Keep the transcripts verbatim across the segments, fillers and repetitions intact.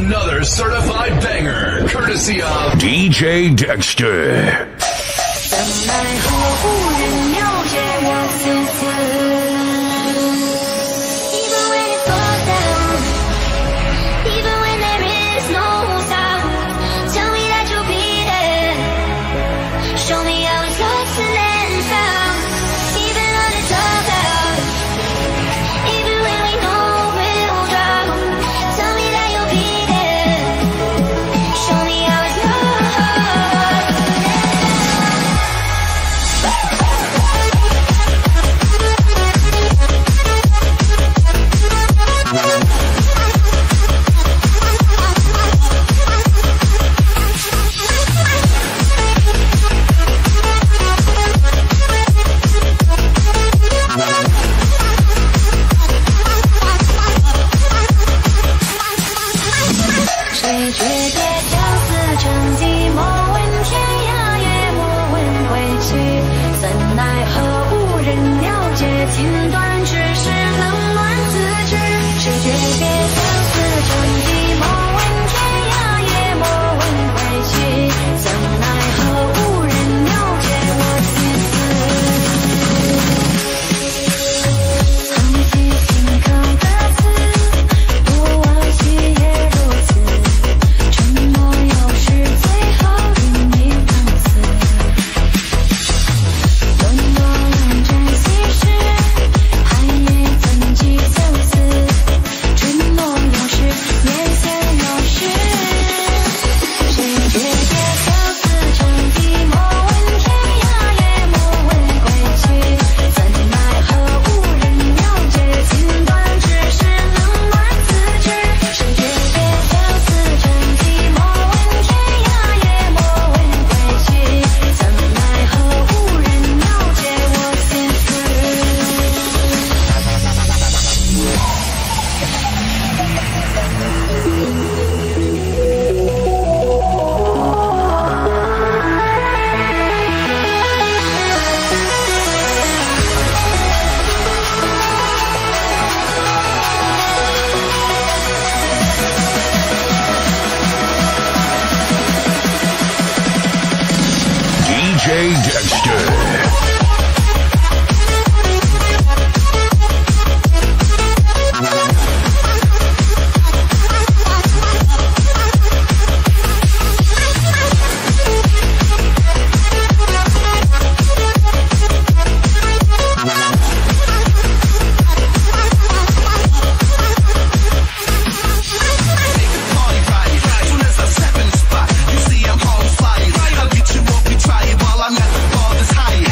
another certified banger, courtesy of D J Dexter. 等待后无人了解我此次。 Even when it's all down, even when there is no sound, tell me that you'll be there. Show me how it's lost and then found. Even when it's all down, even when we know we'll drown, tell me that you'll be there. Show me how it's lost. D J Dexter. Try it while I'm at the farthest height.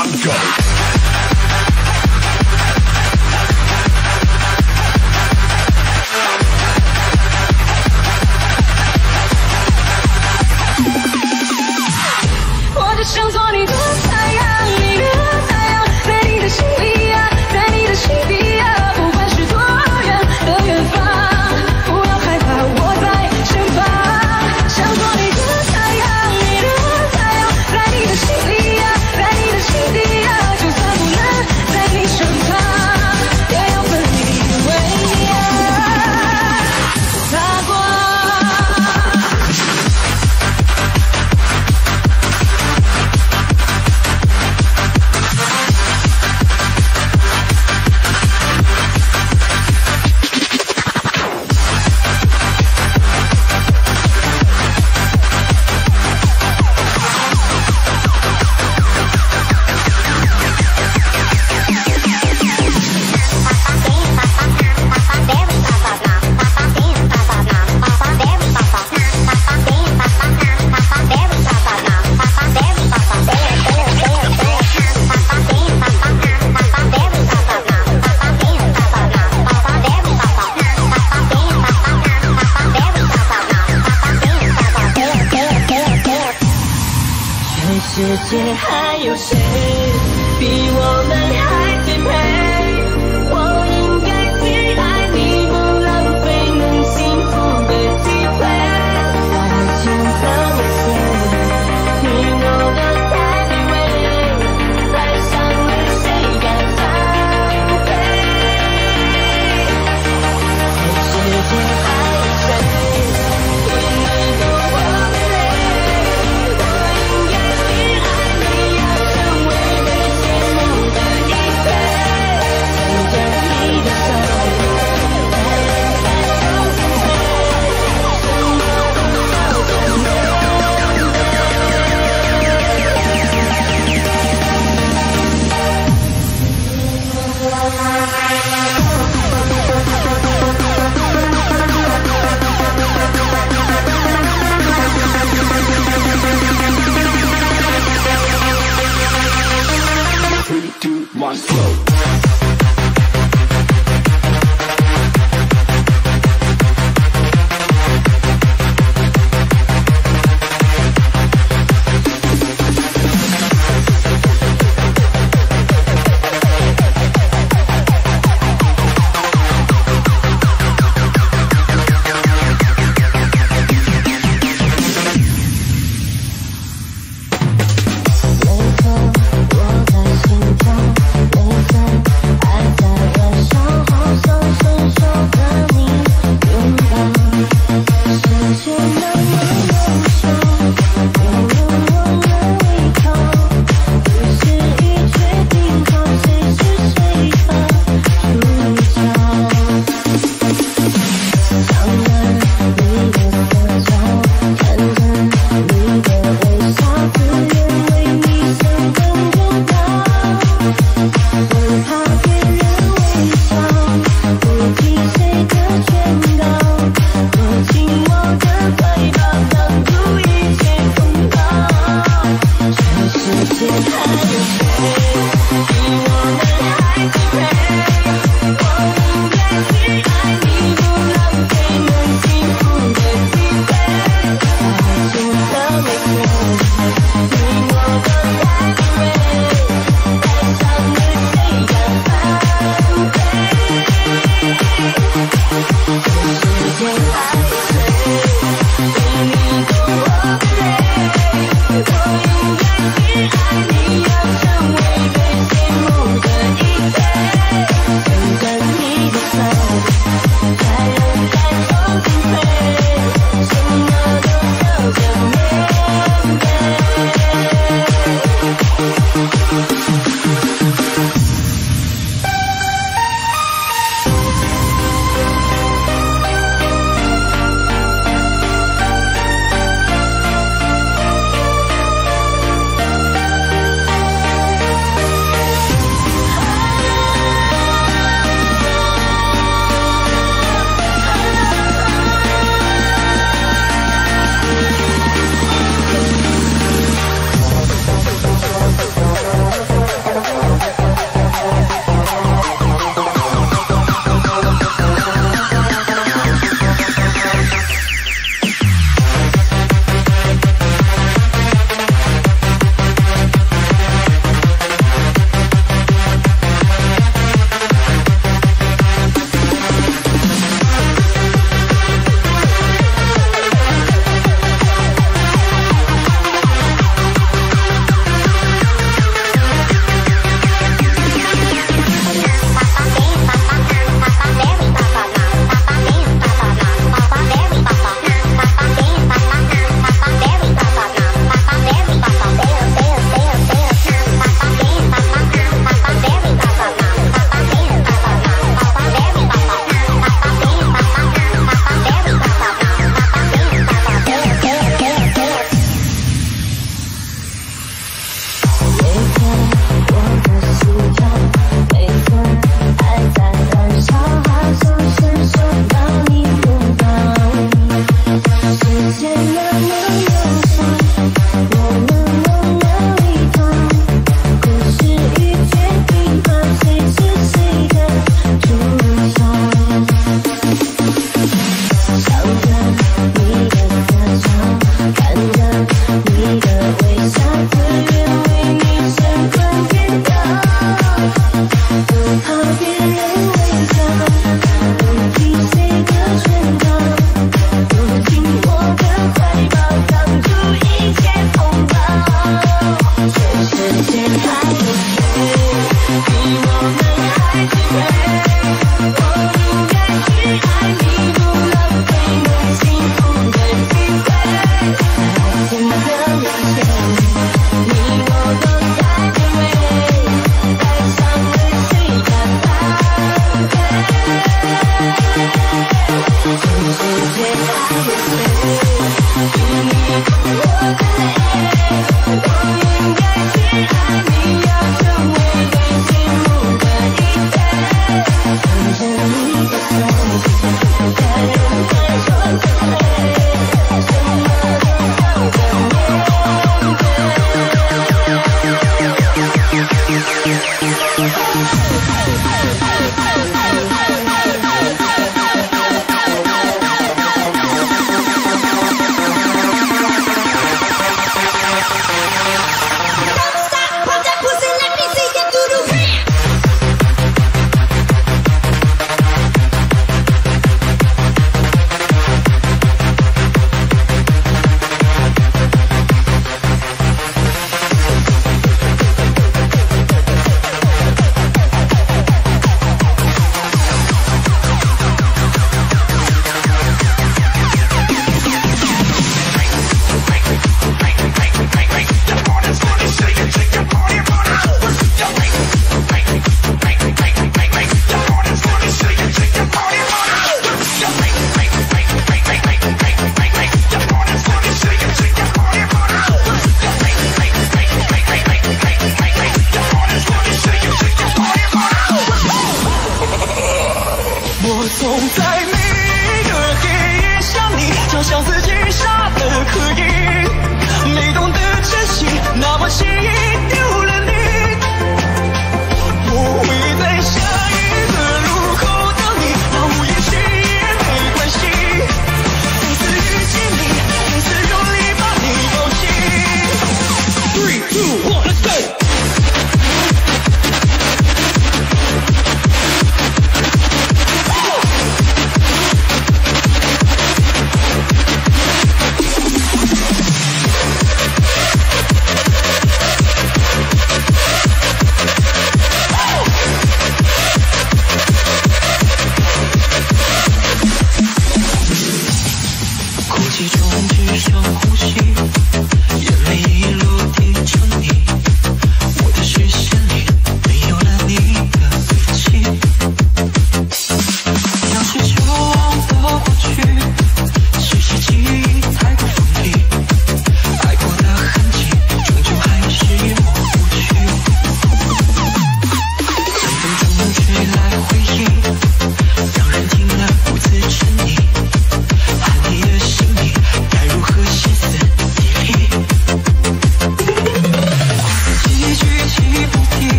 one, go.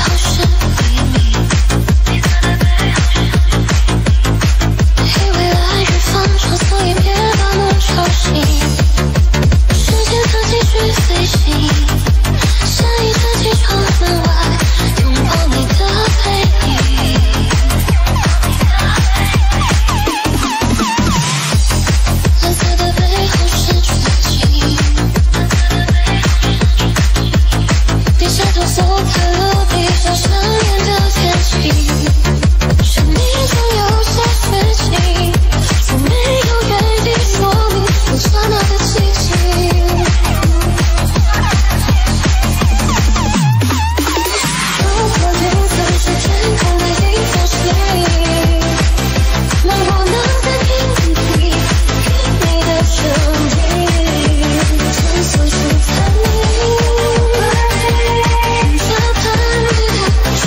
这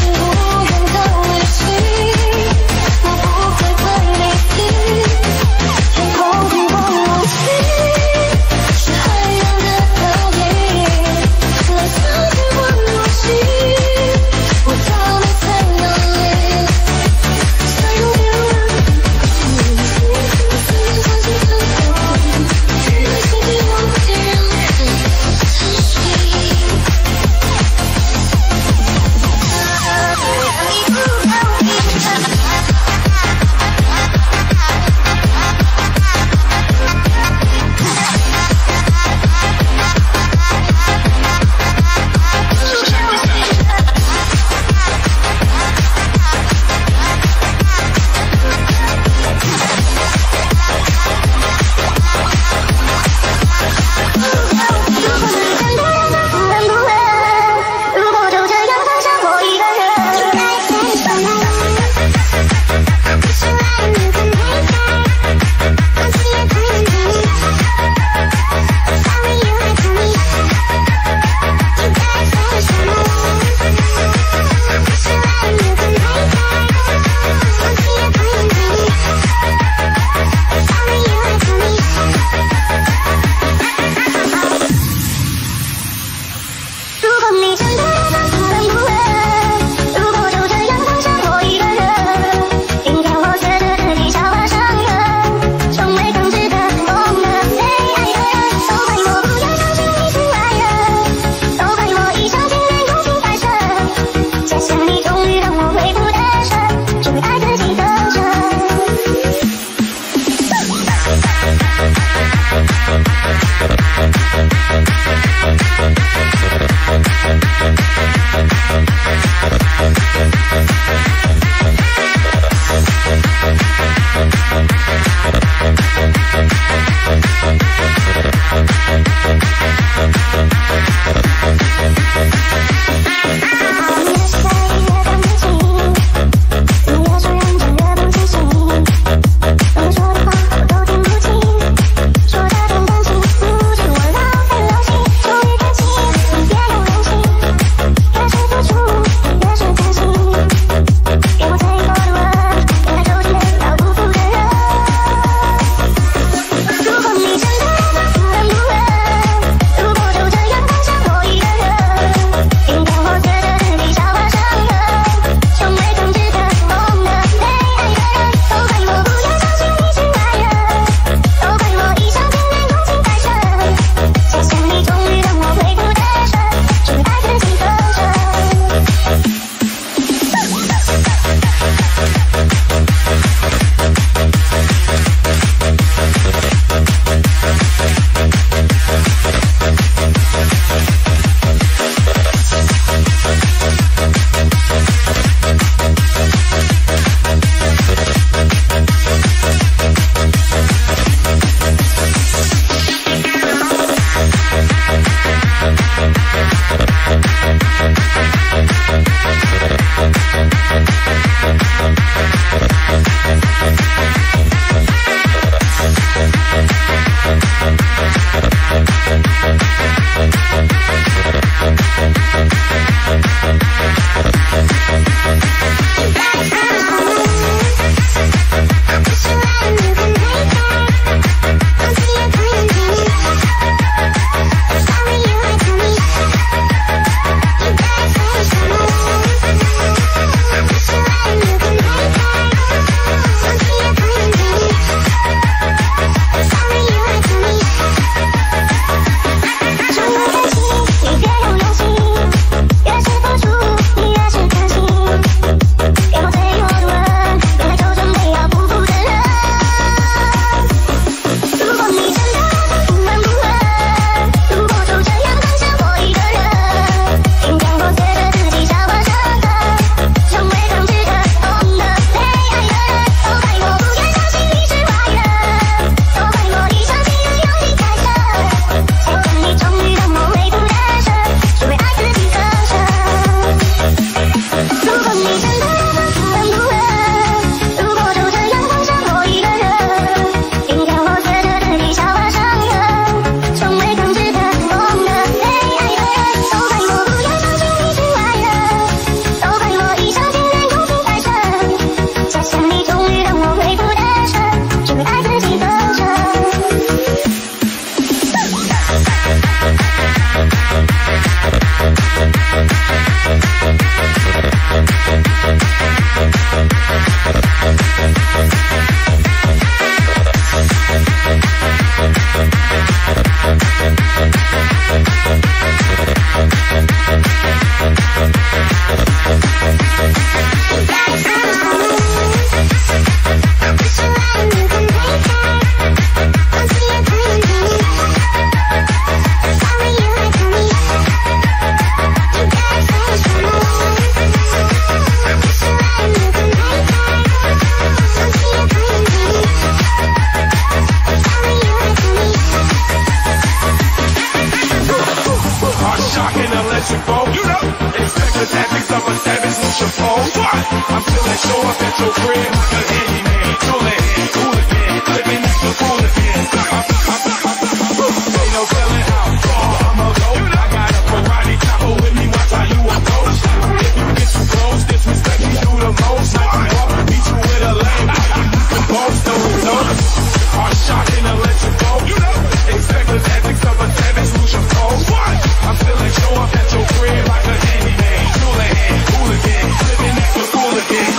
lose your pose. I'm still at show up at your crib like a handyman. Coolin', hooligan, living at the pool again. Ain't no telling how far I'ma go. I got a Ferrari chopper with me, watch how you approach. If you get too close, disrespect me, do the most. Knock you off, beat you with a lane. The most of results are shot in electrical. Expect the tactics of a savage, lose your pose. I'm still at show up at your crib like a handyman. Coolin', hooligan, living at the pool again.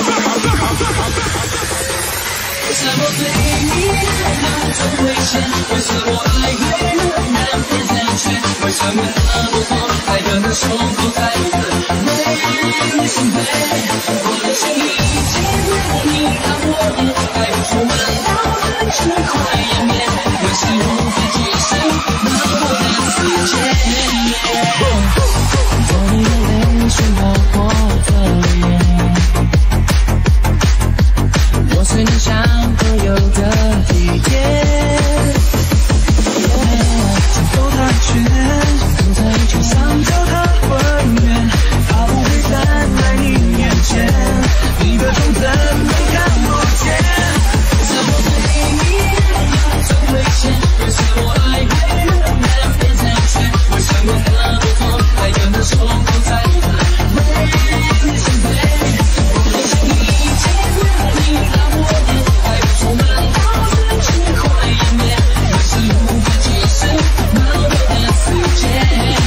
为什么对你那种危险？为什么爱会难分难解？为什么那么多爱的人说不在为什么我的心已经为你让我的爱充满到很迟快湮灭，可惜无法解释那我的世界。做你的泪水划过的眼，我是你想都有的体贴，想走它圈，走在球上脚踏浑圆，它不会站在你面前，你的痛怎么看不见？为什么对你那种危险？为什么爱会难分难解？为什么那么多爱的人说不在为什么我的心已经为你让我的爱充满到很迟快湮灭，可是无法解释那我的世界。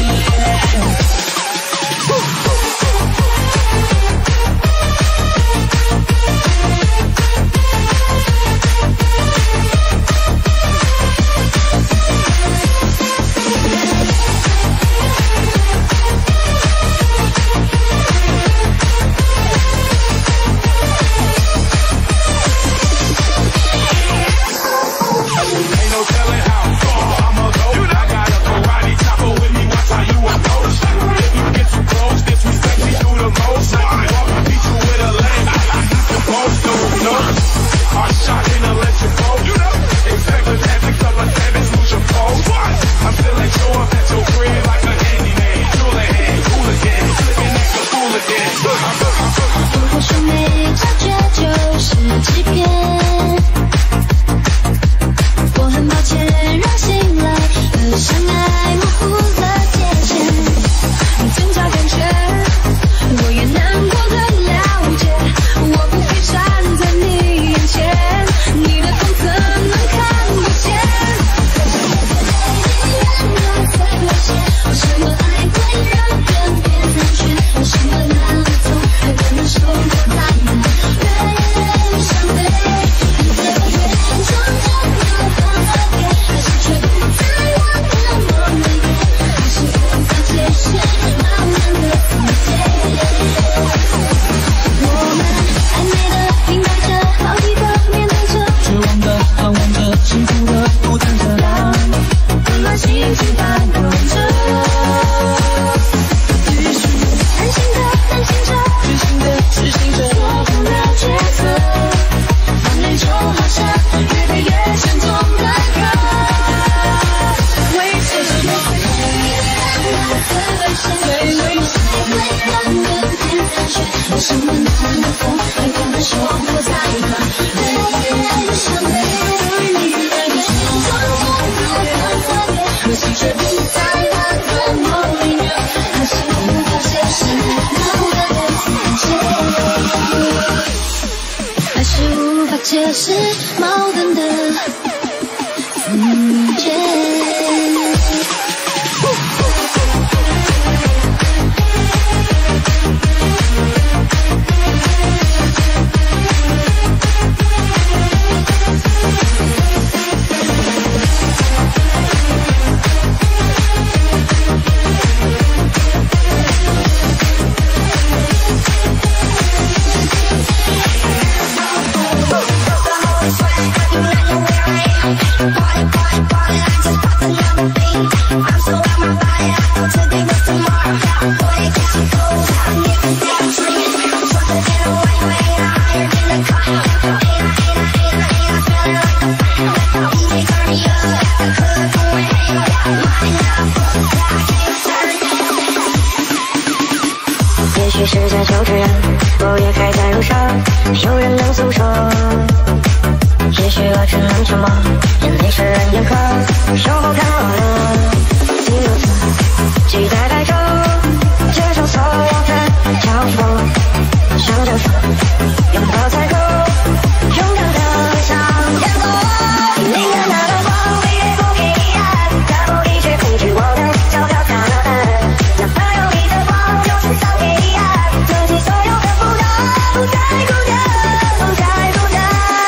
如果说没察觉就是欺骗，我很抱歉让醒来和相爱模糊了界限，你增加感觉，我也难过的了解，我不会站在你眼前，你的痛怎么看不见？为什么爱会让人变难选？为什么那么痛爱的人说不在哪？越伤悲，越越装着有方法给，还是却不在我的梦里面，还是无法解释茫然的世界。我们暧昧的明白着，好奇的面对着， 绝望的盼望着，幸福的不谈着浪， 温暖心情翻滚着。于是担心的担心着， 执行的执行着， 错误的抉择，放眼就好像越飞越沉重的歌。为什么最危险？最危险会让人变难选？为什么那么痛爱的人说不在哪？越越伤悲，越越装着有方法给，可惜却不在我的梦里面，还是无法解释那我的世界，还是无法解释矛盾的世界。We'll be right back. 我也还在路上，有人能诉说。也许我只能沉默，眼泪湿人眼眶，守候看落落。心如此，期待白昼，接受所有的嘲讽，向着风，拥抱彩虹，勇敢的向前走。你看那道光飞越不黑暗，打破一切恐惧，我能悄悄灿烂。哪怕有你的光，就冲上黑暗，吞噬所有的负担，不再孤单，不再孤单。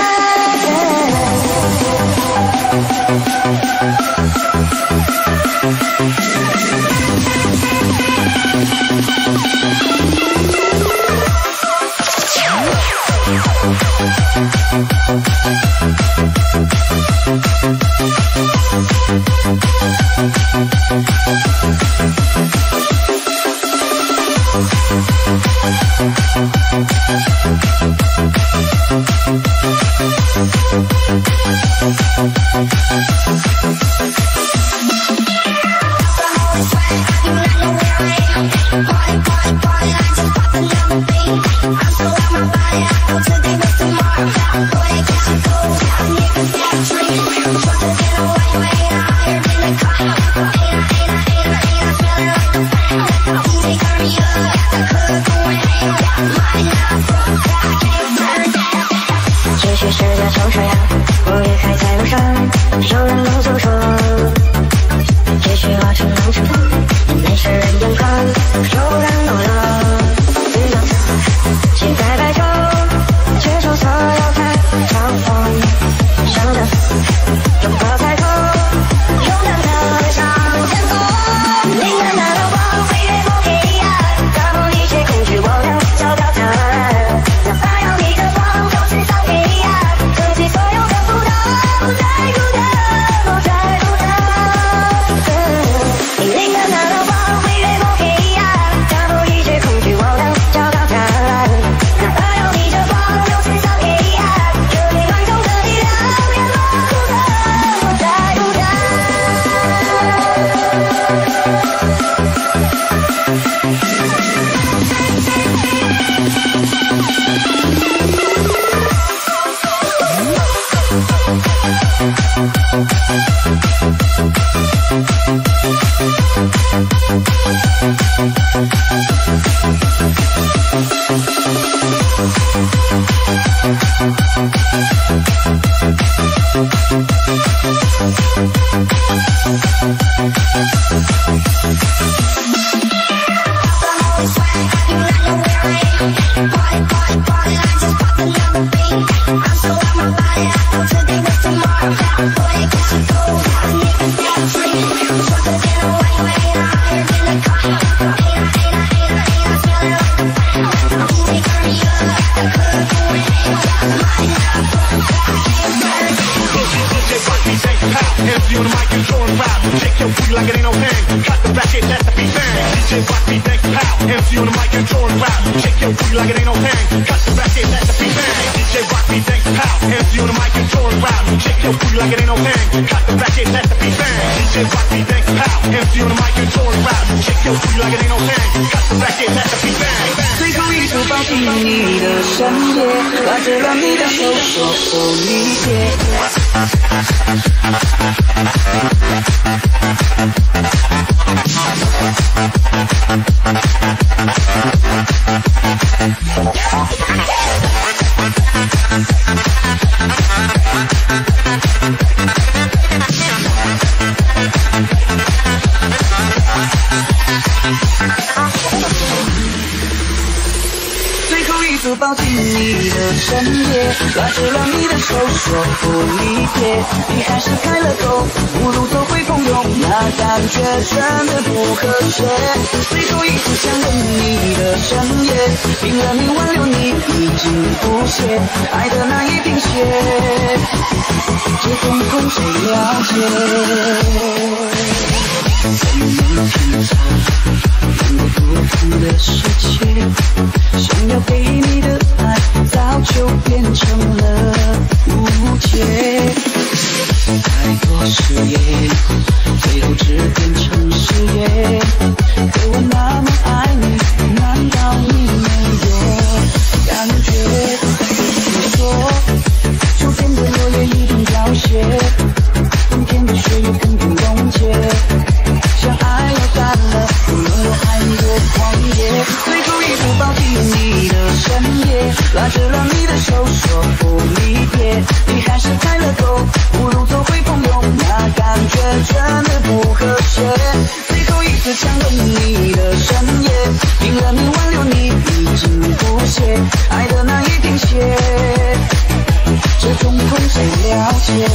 也许是个城市呀，我也还在路上，有人能诉说。也许我只能沉默，眼泪湿人眼眶，有人落落。雨落下，期待白昼，接受所有的嘲讽，向着拥抱彩虹，勇敢的向前走。你看那道光飞越不黑暗，打破一切恐惧，我能悄悄灿烂。哪怕有你的光，就冲上黑暗，吞噬所有的负担，不再孤单，不再孤单。你看那道光飞越不黑暗，打破一切恐惧，我能悄悄灿烂。哪怕有你的光，就冲上黑暗，有你万众的力量，别怕孤单，不再孤单。 最后一束抱紧你的深夜，拉着了你的手，说不理解。最后一束抱紧你的深夜，拉着了你的手，说不理解。你还是开了口，无路走回风涌，那感觉真的不和谐。最后一次想吻你的深夜，拼了命挽留你已经不屑，爱的那一滴血，这痛苦谁了解？怎么品尝能够不同的世界？想要给你的爱早就变成了无解。太多誓言，最后只变成誓言。可我那么爱你，难道你没有拉着了你的手说不离别，你还是开了口，不如做回朋友，那感觉真的不和谐。最后一次想吻你的深夜，拼了命挽留你已经不屑，爱的难以停歇，这种痛谁了解？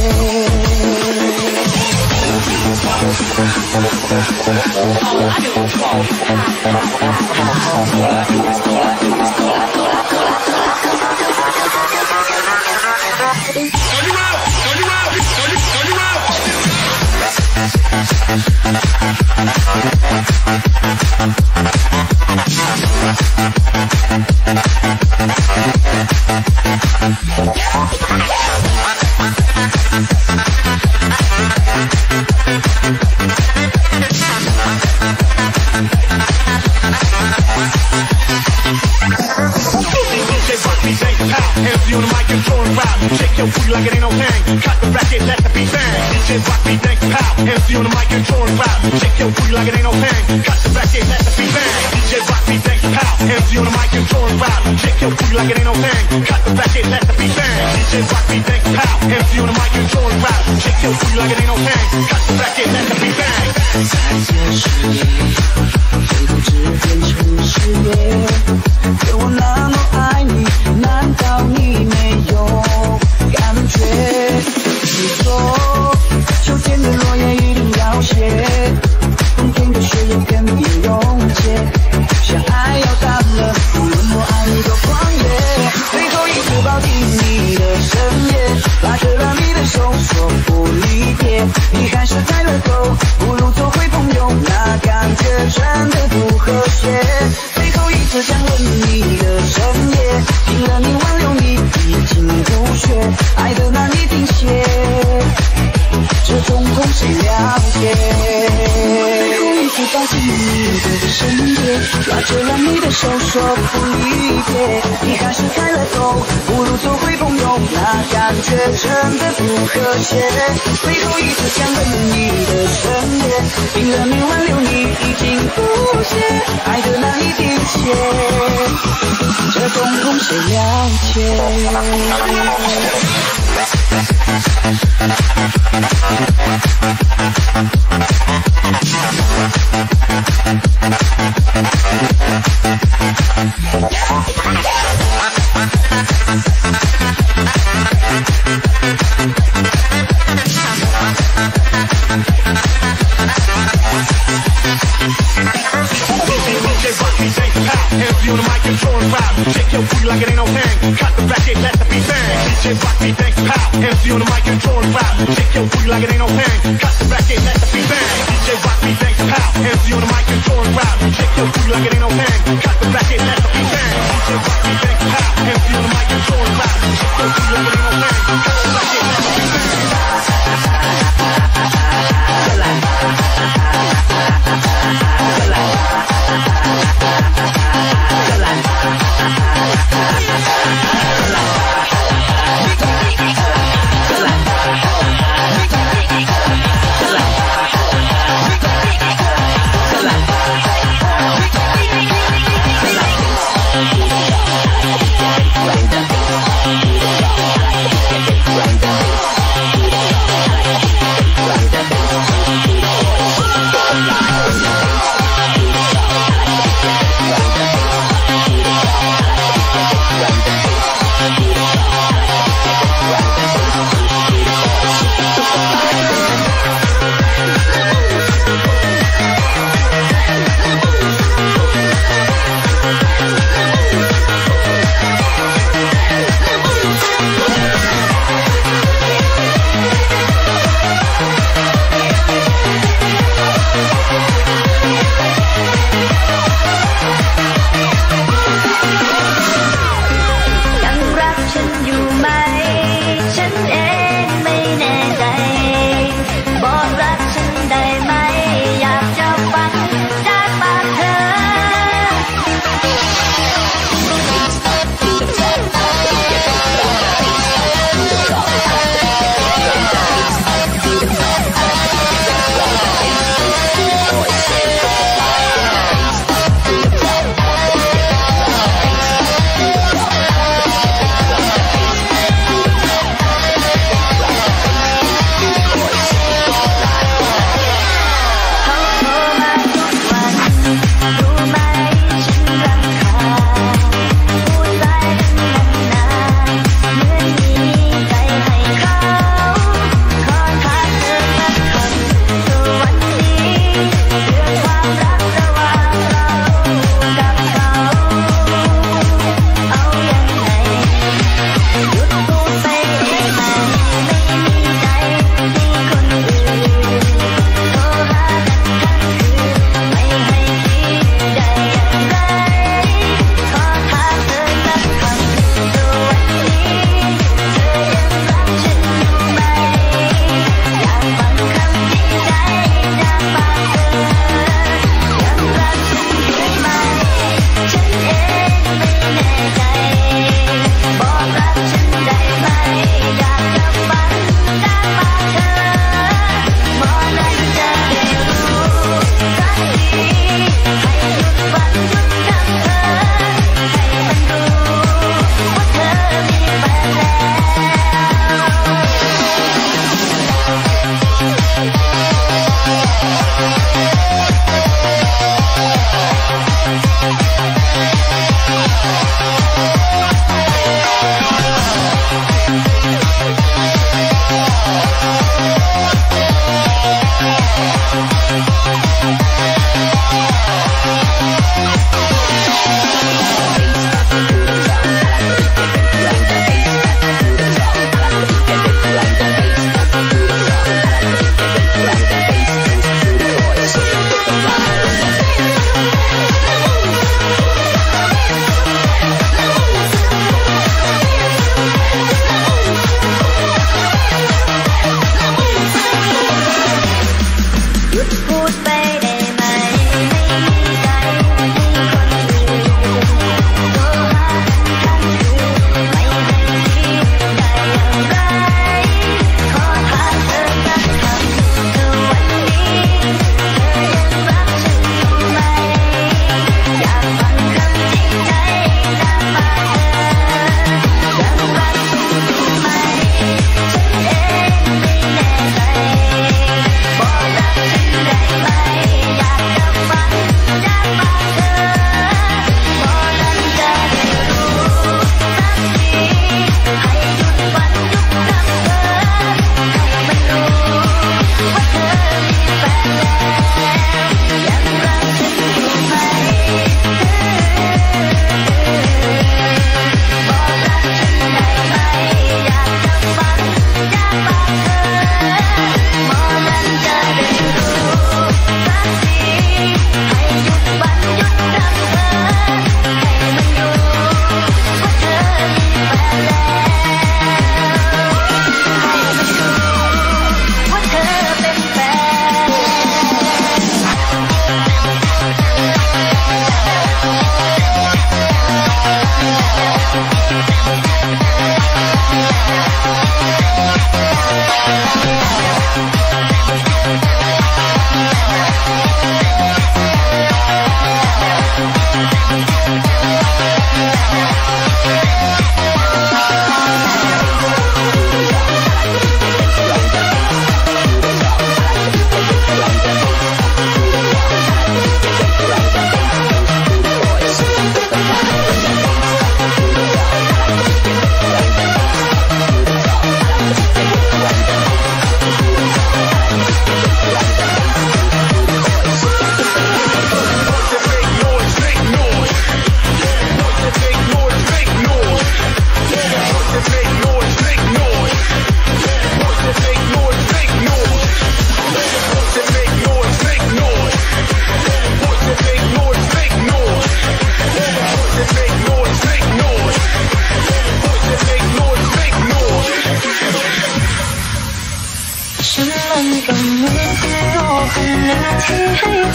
Shake your booty like it ain't no thing. Cut the bracket, let the beat bang. D J rock me, thank pow. M C on the mic and throwing rap. Shake your booty like it ain't no thing. Cut the bracket, let the beat bang. D J rock me, thank pow. M C on the mic and throwing rap. Shake your booty like it ain't no thing. Cut the bracket, let the beat bang. D J rock me, thank pow. M C on the mic and throwing rap. Shake your booty like it ain't no thing. Cut the bracket, let the beat bang. 再见誓言，最后只变成誓言。可我那么爱你，难道你没有感觉？你说秋天的落叶一定要谢，冬天的雪也肯定溶解。相爱要淡了，无论我爱你多狂野。最后一次抱紧你的深夜，拉着了你的手说不离别，你还是开了口，不如做回朋友，那感觉真的不和谐。最后一次想吻你的深夜，拼了命挽留你已经不屑，爱的难以停歇，这种痛谁了解？最后一次抱紧你的深夜，拉着了你的手说不离别，你还是开了口，不如做回朋友，那感觉真的不和谐。最后一次想吻你的深夜，拼了命挽留你已经不屑，爱的难以停歇，这种痛谁了解？ Shake your booty like it ain't no thing. Cut the bracket, let the beat bang. D J rock me, thank pow. M C on the mic and throwing rap. Shake your booty like it ain't no thing. Cut the bracket, let the beat bang. D J rock me, thank pow. M C on the mic and throwing rap. Shake your booty like it ain't no thing. Cut the bracket, let the beat bang. D J rock me, thank pow. M C on the mic and throwing rap. Shake your booty like it ain't no thing. Cut the bracket, let the beat bang.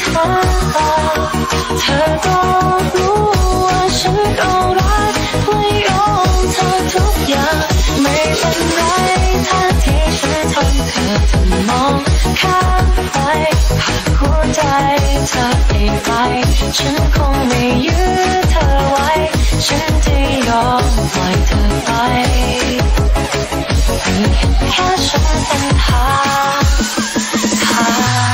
เธอเธอก็รู้ว่าฉันก็รักและยอมเธอทุกอย่างไม่เป็นไรถ้าที่ฉันทำเธอจะมองข้ามไปหากหัวใจเธอเปลี่ยนไปฉันคงไม่ยื้อเธอไว้ฉันจะยอมปล่อยเธอไปเพียงแค่ฉันเป็นทางทาง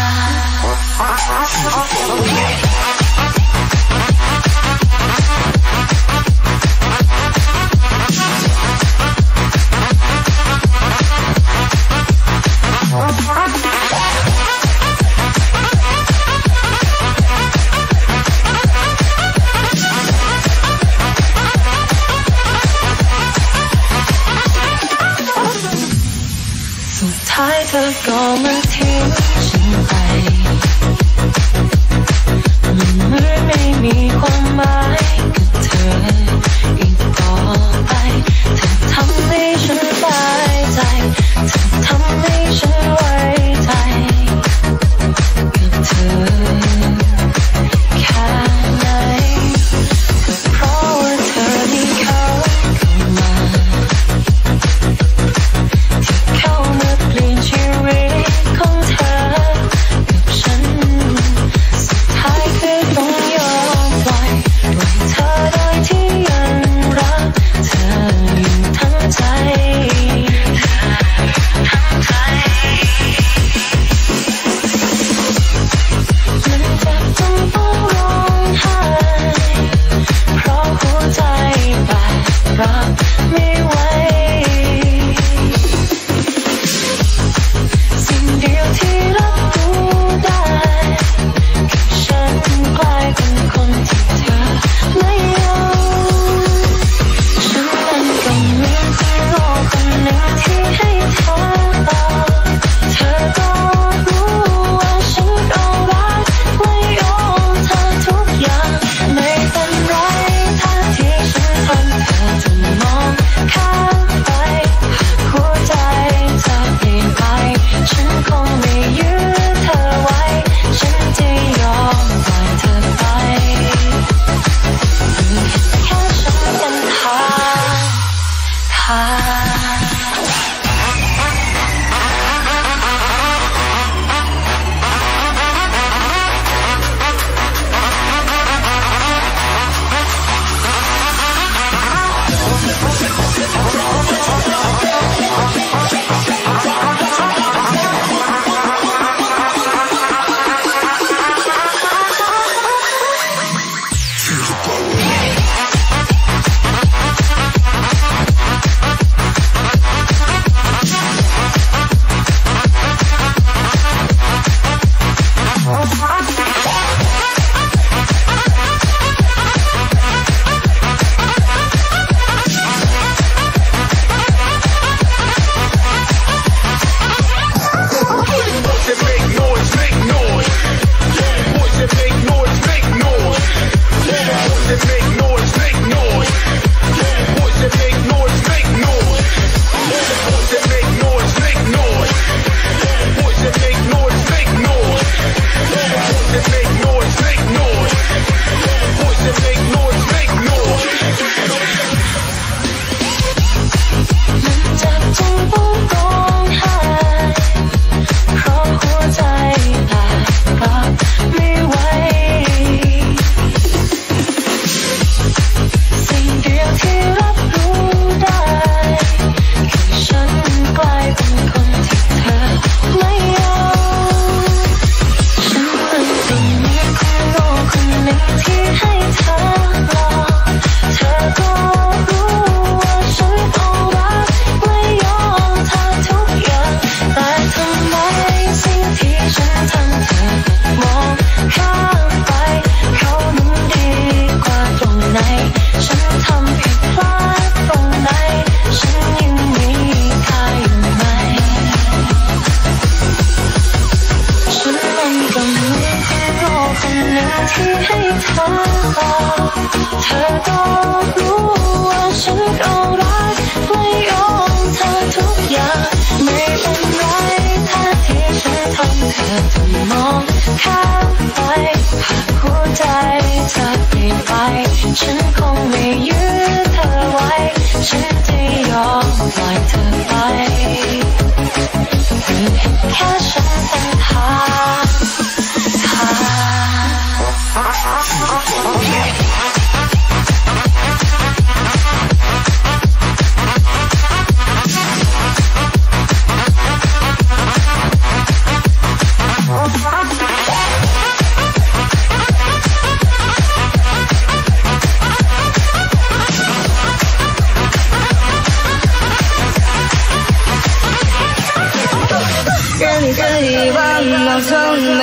สุดท้ายเธอก็มาทิ้งฉันไปมันเหมือนไม่มีความหมายกับเธออีกต่อไปเธอทำให้ฉันตายใจเธอทำให้ฉันไว้ใจกับเธอแค่ไหนก็เพราะว่าเธอมีเขาเข้ามาที่เข้ามาเปลี่ยนชีวิตของเธอกับฉันสุดท้ายคือต้องยอมปล่อยปล่อยเธอโดยที่ยังรักเธออยู่ทั้งใจทั้งใจมันเจ็บจนต้องร้องไห้เพราะหัวใจแบกรับไม่ไหวสิ่งเดียวที่รับรู้ได้คือฉันกลายเป็นคนที่เธอไม่เอาฉันนั้นก็เหมือนคนโง่คนหนึ่งที่ให้เธอตอบเธอก็รู้ว่าฉันก็รักและยอมเธอทุกอย่างไม่เป็นไรถ้าที่ฉันทำเธอจะมองข้ามไปหากหัวใจเธอเปลี่ยนไปฉันคงไม่ยื้อเธอไว้ฉันจะยอมปล่อยเธอไปแค่ฉันเป็นทางทางที่ให้เธอเธอก็รู้ว่าฉันก็รักและยอมเธอทุกอย่างไม่เป็นไรถ้าที่ฉันทำเธอจะมองข้ามไป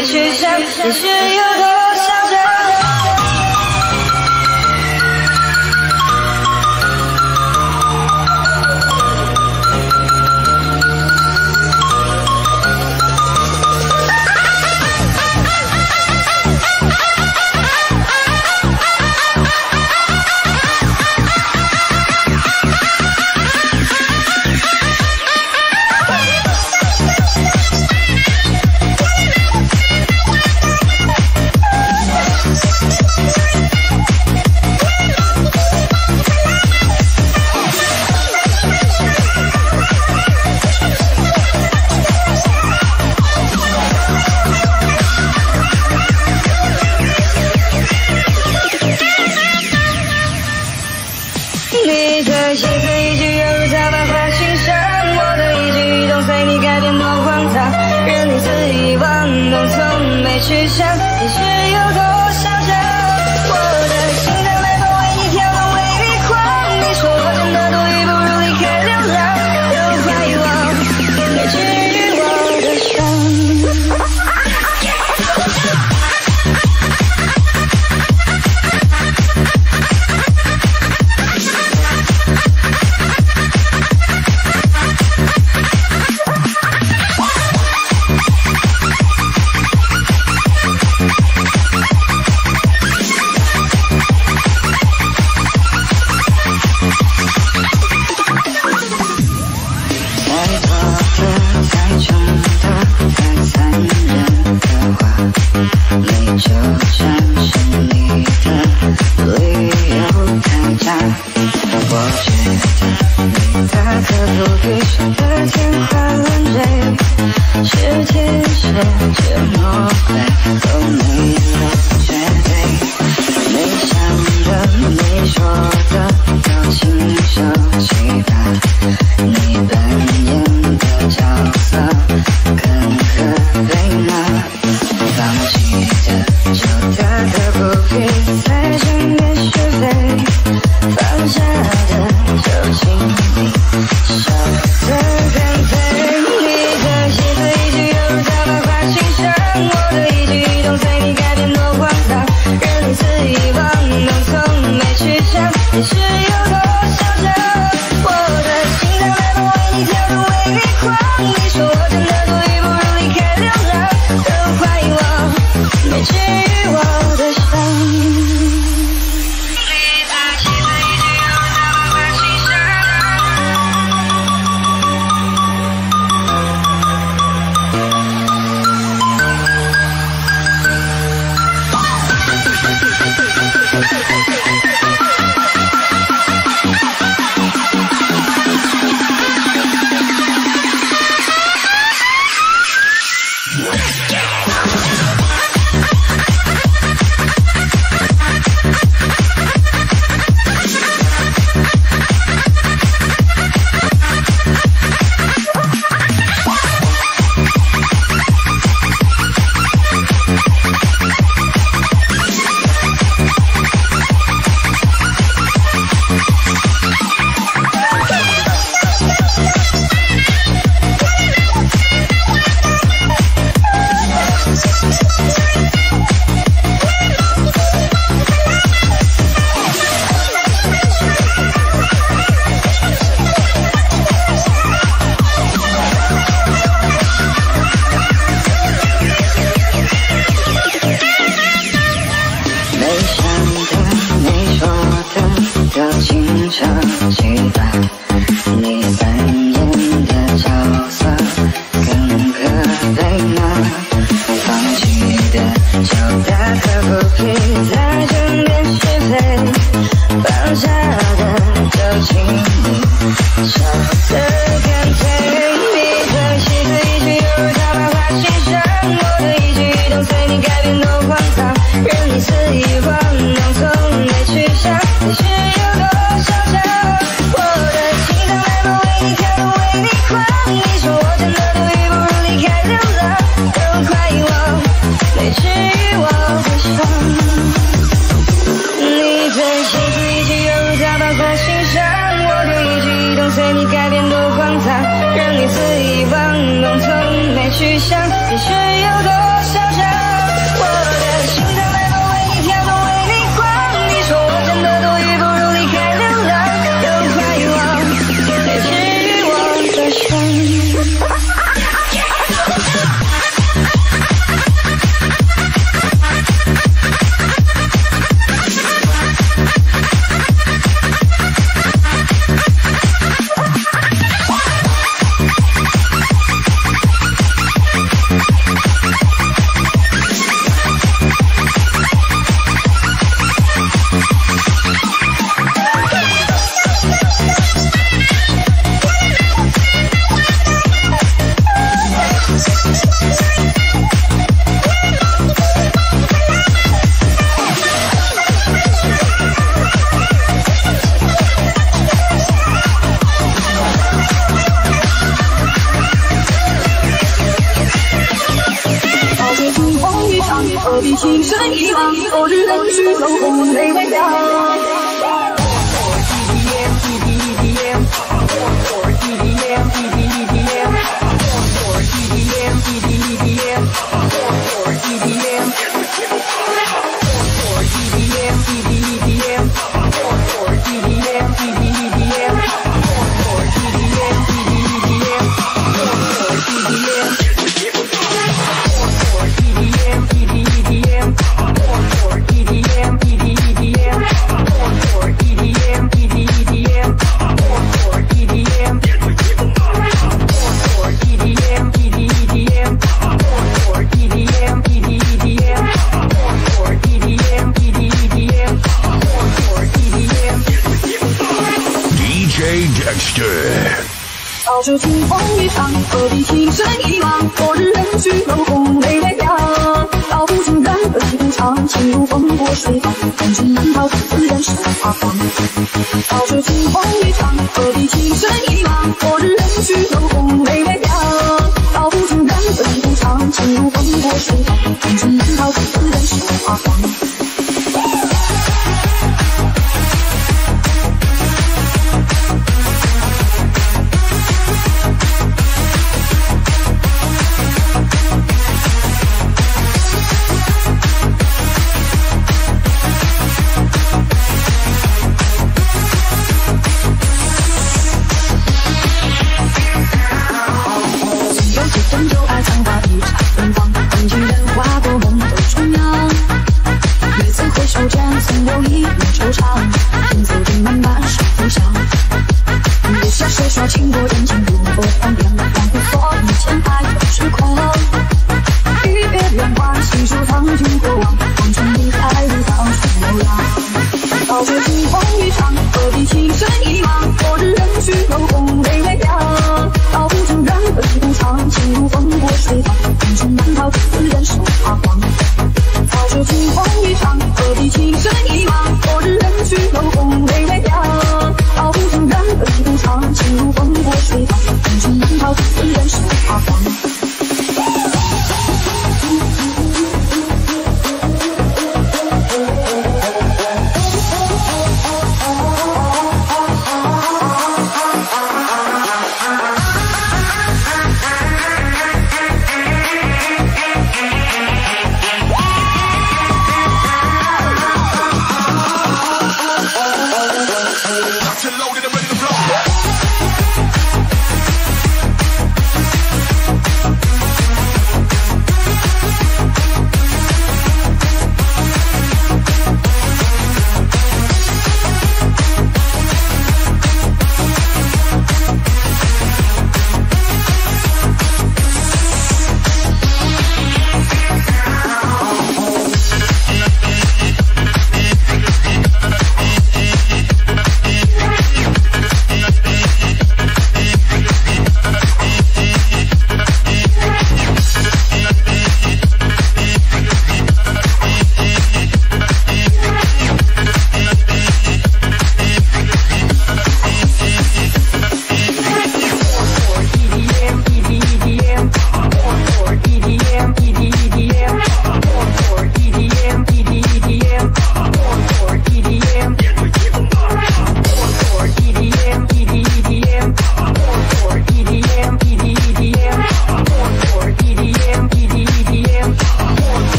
没去想，也许有多嚣张。你的一字一句犹如刀疤划心上，我的一举一动随你改变多荒唐，任你肆意妄动，从没去想，也许有多嚣张。我的心在外头为你跳动，为你狂。你说我真的多余，不如离开流浪，又怀疑我，没治愈我的伤。随你改变多荒唐，让你肆意妄动，从没去想，也许有多嚣张。 身遗忘，昨日人去楼空泪微凉。早知清风一场，何必情深一往？昨日人去楼空泪微凉。道不尽缘分无常，情如风过水放，人生难逃自然是花黄。早知清风一场，何必情深一往？昨日人去楼空泪微凉。道不尽缘分无常，情如风过水放，人生难逃自然是花黄。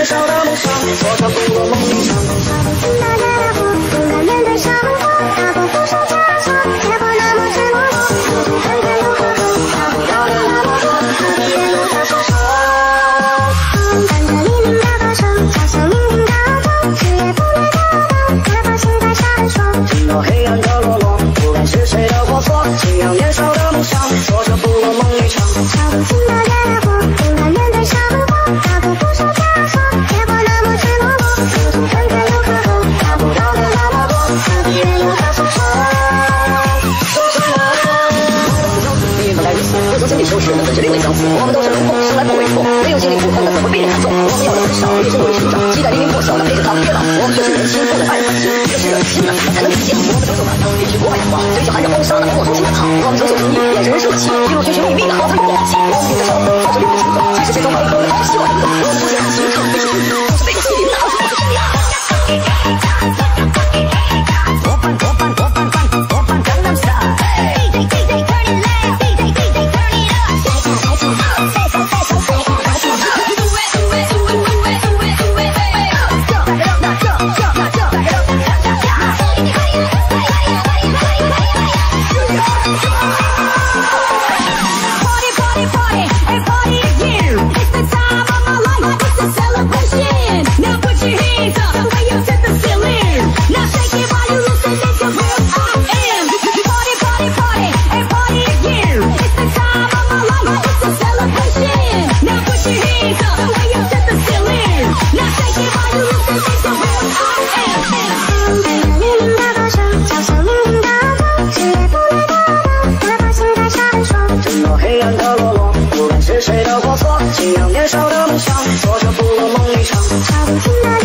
少的梦想，做着不落梦一场。找不清的野火，不敢面对生活，大步扶手加速，结果那么赤裸裸，自己很远又何后，大不了的那么多，何必也无法收手。伴着黎明的歌声，敲响冥冥的钟，日夜不眠的灯，哪怕心在闪烁。听到黑暗的落落，不管是谁的过错，信仰年少的梦想，做着不落梦一场。找不清的野火，不敢面对生活，大步扶手加速，结果那么赤裸裸，路途很远又何后，大不了的那么多，何必也无法收手。说什么？命运本来如此，不曾经历羞耻，本是灵魂相似。我们都是如风，生来不为错，没有经历苦痛的怎会被人看重？我们要的很少，也是努力成长，期待黎明破晓的陪着他跌倒。我们就是年轻，做人爱人心，这是人心呢，才能理解。我们终究难逃，别去国外仰望，追求寒日风沙的莫愁心的好。我们成就成绩，眼神热气，一路寻寻觅觅的好汉勇气。我们顶着伤，踏着绿的青河，即使前程茫茫，还是希望能够。我们不见爱情，特别是你，都是背着心灵的傲气，我是真理啊。多半多半多半半多半江南 style。D J D J turn it loud，D J D J turn it up。再看再看，再看再看，再看再看。Do it do it do it do it do it do it。这那这这那这那这那这。Party party party and party again. It's the time of my life. It's a celebration. Now put your hands up the way you set the ceiling. Now shake it while you listen. It's the real I am. Party party party and party again. It's the time of my life. It's a celebration. Now put your hands up the way you set the ceiling. Now shake it while you listen. It's the real I am. 黎明的歌声，敲响冥冥的钟，日夜不眠的灯，哪怕心在闪烁。挣脱黑暗的落落，不管是谁的过错，信仰年少的梦想，做着不落梦一场。找不清的